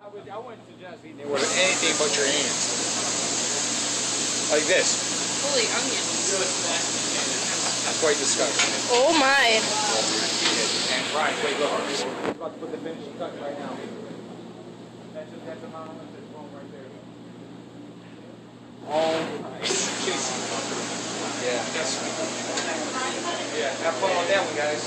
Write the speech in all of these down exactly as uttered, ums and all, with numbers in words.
I, would, I wouldn't suggest eating it with anything but your hands. Like this. Holy onions. That's quite disgusting. Oh my. And right, wait, look. We're about to put the finishing touch right now. That's a, that's a Mount Olympus bone right there. Oh, nice. Yeah. Yeah, have fun on that one, guys.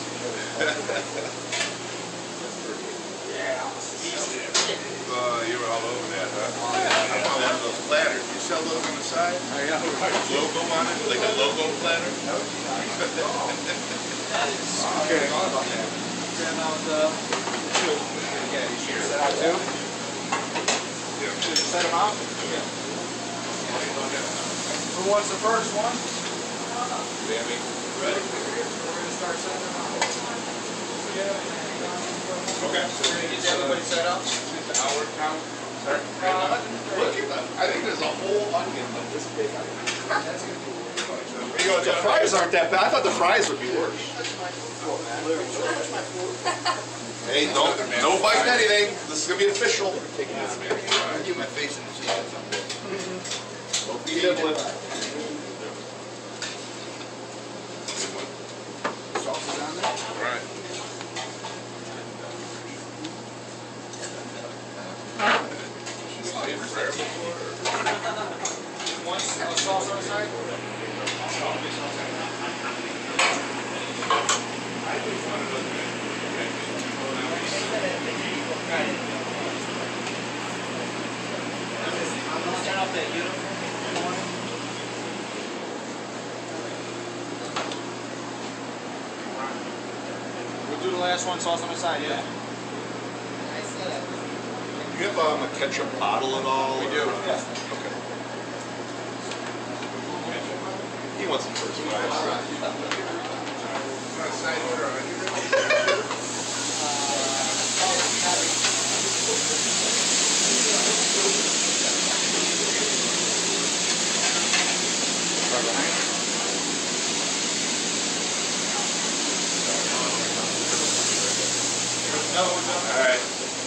Uh, you were all over that, huh? I want one of those platters. You sell those on the side? Oh, yeah. Logo on it? Like a logo platter? Okay, all about that. Set out uh, two. Yeah, you should set out two. Yeah. Should you set them out? Yeah. Who wants the first one? Sammy. Ready? We're going to start setting them out. Okay. So we're going to get everybody set up. The hour count. Start. Uh, look at that. I think there's a whole onion like this big. That's good. The fries aren't that bad. I thought the fries would be worse. Hey, don't, no biting anything. This is going to be official. I get my face in the cheese. Don't be nibbling. Sauce is on there? All right. One sauce on the side? We'll do the last one, sauce on the side, yeah. Do you have um, a ketchup bottle at all? We do. Yeah. Okay. He wants some first fries. Want a side order of anything? No, no. All right.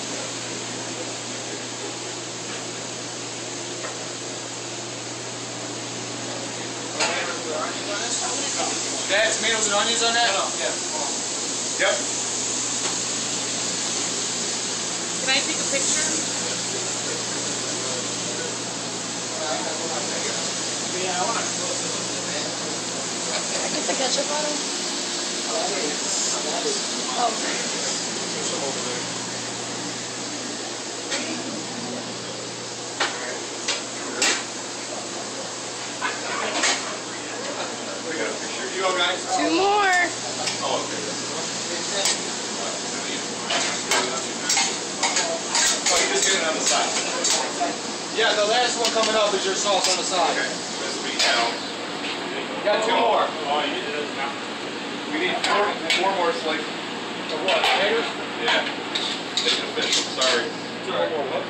Dad, tomatoes and onions on that? Yeah. Yep. Can I take a picture? Yeah, I want to. Can I get the ketchup bottle? Oh. You go, guys. Two more. Oh, okay. Oh, you just get it on the side. Yeah, the last one coming up is your sauce on the side. Okay. This will be down. Got two more. Oh, you did it now. We need four, four more slices. Of what? Potatoes? Yeah. Make it official. Sorry. Four more what?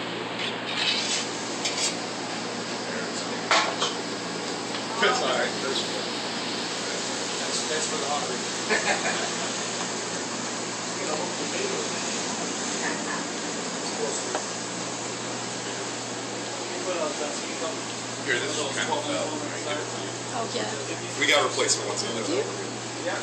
It's all right. That's, that's for the hungry. Here, this is kind of fell. Oh, yeah. We got replacement ones in there. Do you? Yeah.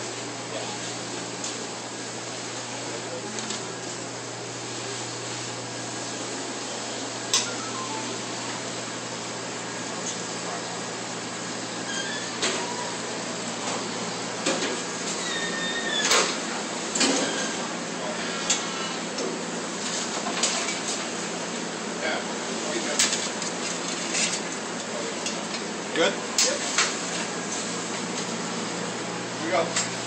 Good? Yep. Here we go.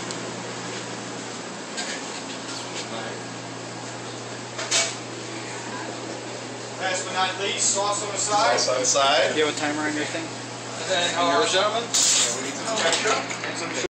Last but not least, sauce on the side. Sauce on the side. Do you have a timer on your thing? And then, uh, gentlemen, Yeah, we need some ketchup and some